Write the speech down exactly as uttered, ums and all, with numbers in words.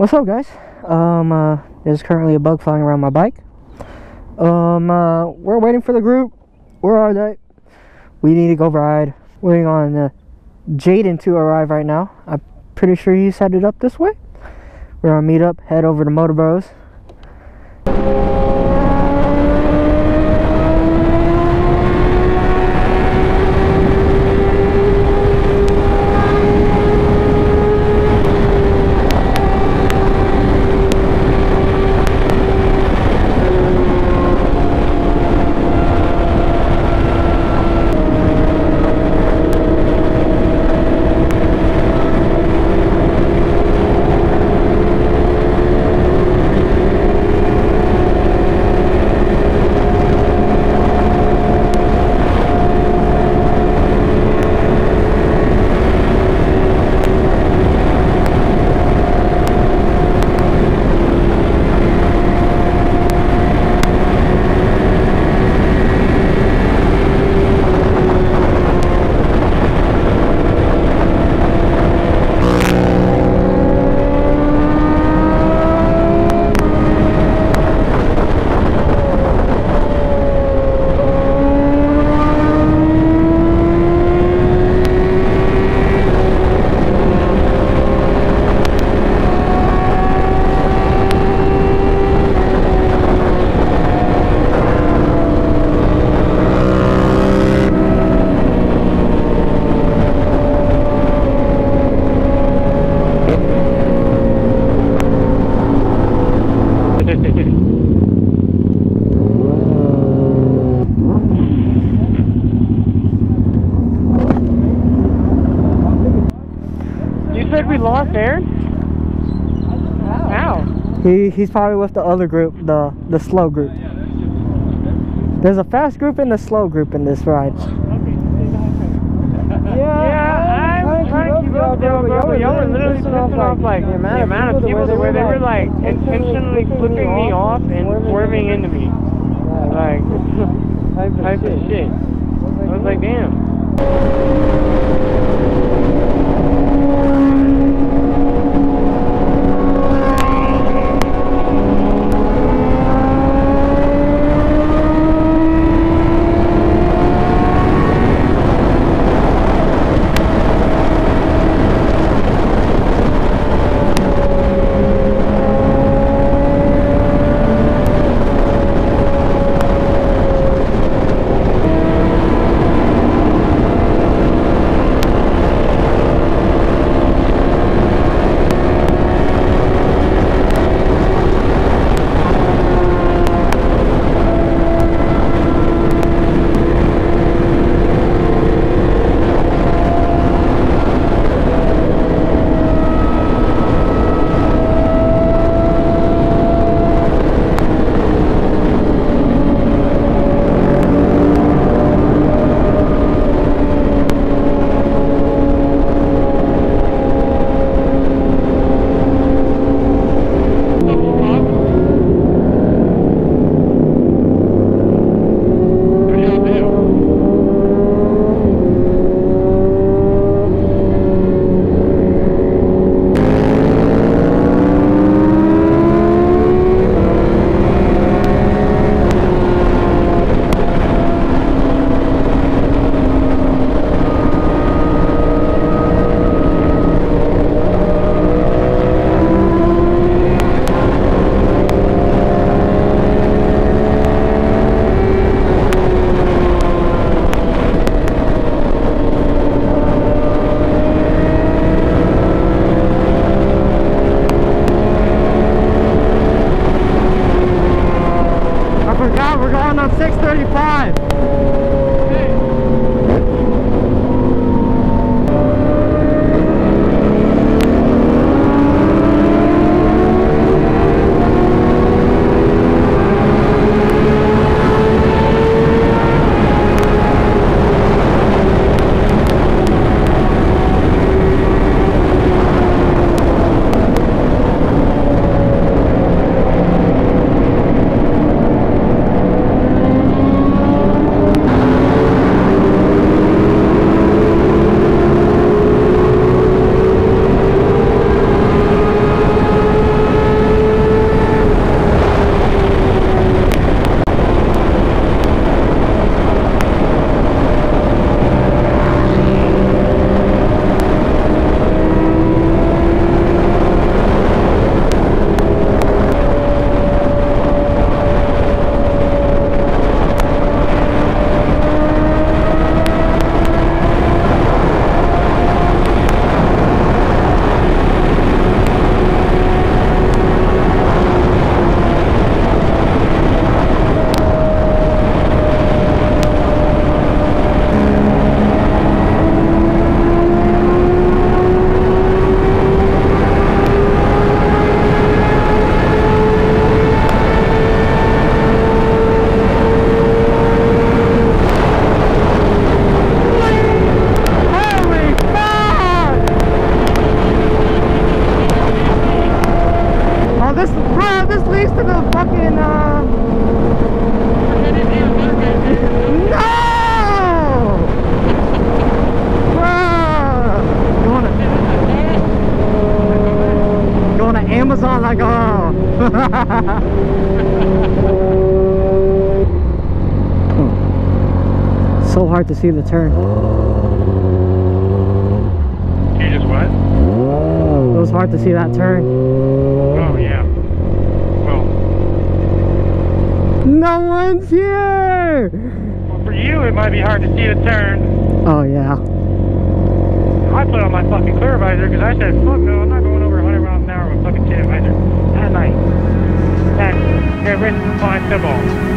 What's up, guys? Um, uh, there's currently a bug flying around my bike. Um, uh, we're waiting for the group. Where are they? We need to go ride. Waiting on uh, Jaden to arrive right now. I'm pretty sure he's headed up this way. We're gonna meet up, head over to Moto Bros. We lost Aaron? How? He he's probably with the other group, the the slow group. There's a fast group and a slow group in this ride. Yeah, yeah, I'm trying to keep up there, bro, but y'all were literally pissing off like the amount of people where they were like intentionally flipping me off and swerving into me. Like, type of shit. I was like, damn. least to the fucking, uh... No! Bruh! Going to... Going to Amazon like, oh... So hard to see the turn. You just what? It was hard to see that turn. Oh, yeah. Well... No one's here! Well, for you, it might be hard to see the turn. Oh, yeah. I put on my fucking clear visor because I said, fuck no, I'm not going over one hundred miles an hour with a fucking tinted visor at night. That's irresponsible.